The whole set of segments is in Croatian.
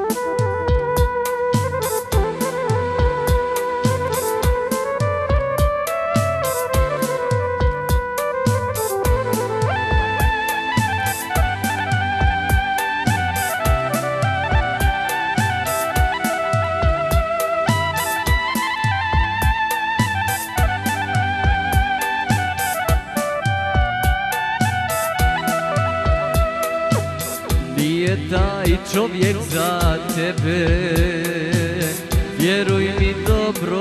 Nije taj čovjek za tebe, vjeruj mi dobro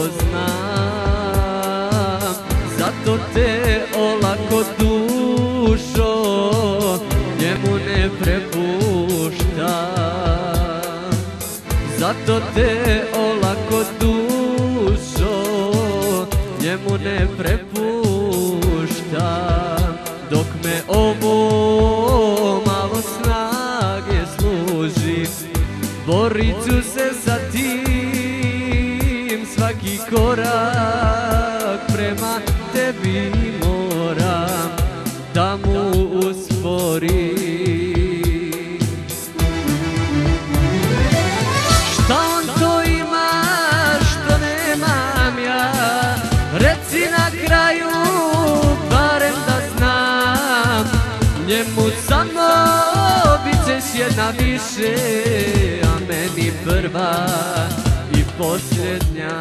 znam. Zato te olako dušo njemu ne prepuštam. Zato te olako dušo njemu ne prepuštam. Dok me ovo malo snage služi, borit ću se za tim. Svaki korak prema tebi moram da mu usporim. Šta on to ima što nemam ja, reci na kraju barem da znam. Njemu samo bit ćeš jedna više, a meni prva i posljednja.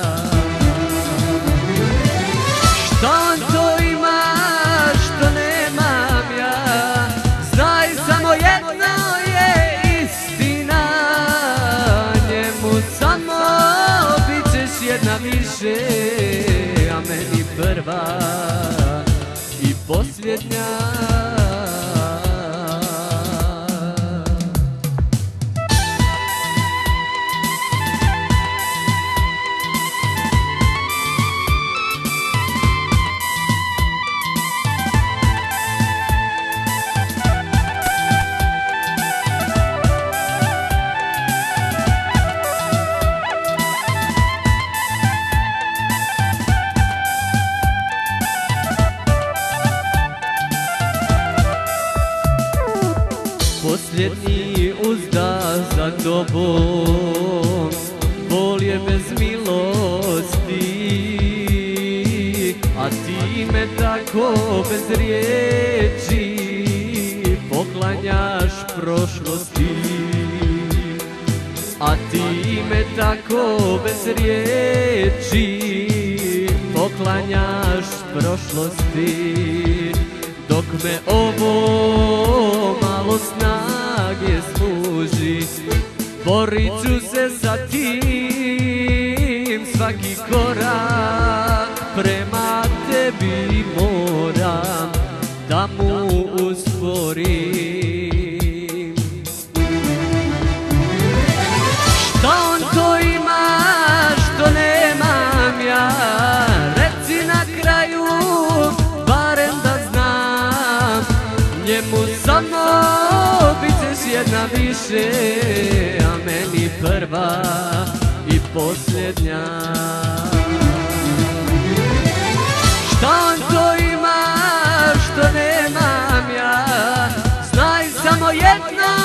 Šta on to ima što nemam ja, znaj samo jedno je istina. Njemu samo bit ćeš jedna više, a meni prva i posljednja. Posljednji uzdah za tobom, bol je bez milosti, a ti me tako bez riječi poklanjaš prošlosti. A ti me tako bez riječi poklanjaš prošlosti. Dok me ovo malo snage služi, borit ću se za tim. Svaki korak prema tebi moram da mu usporim. Šta on to ima što nemam ja, reci na kraju barem da znam. Njemu samo bit ćeš jedna više, a meni prva i posljednja. Šta on to ima što nemam ja, znaj samo jedno